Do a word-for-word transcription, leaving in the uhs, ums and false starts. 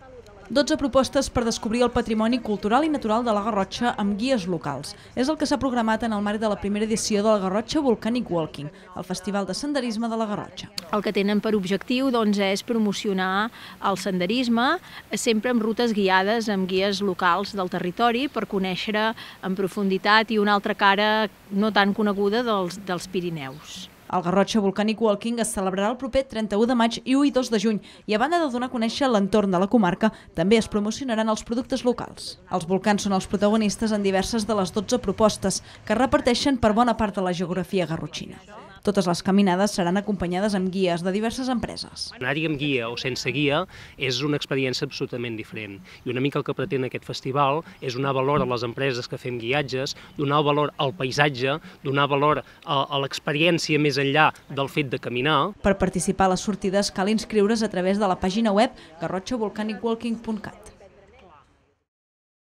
dotze propostes per descobrir el patrimoni cultural i natural de la Garrotxa amb guies locals. És el que s'ha programat en el marc de la primera edició de la Garrotxa Volcanic Walking, el festival de senderisme de la Garrotxa. El que tenen per objectiu doncs, és promocionar el senderisme sempre amb rutes guiades amb guies locals del territori per conèixer en profunditat i una altra cara no tan coneguda dels, dels Pirineus. El Garrotxa Volcanic Walking es celebrarà el proper trenta-u de maig i u i dos de juny i a banda de donar a conèixer l'entorn de la comarca, també es promocionaran els productes locals. Els volcans són els protagonistes en diverses de les dotze propostes que es reparteixen per bona part de la geografia garrotxina. Totes les caminades seran acompanyades amb guies de diverses empreses. Anar-hi amb guia o sense guia és una experiència absolutament diferent. I una mica el que pretén aquest festival és donar valor a les empreses que fem guiatges, donar valor al paisatge, donar valor a, a l'experiència més enllà del fet de caminar. Per participar a les sortides cal inscriure's a través de la pàgina web garrotxa volcanic walking punt cat.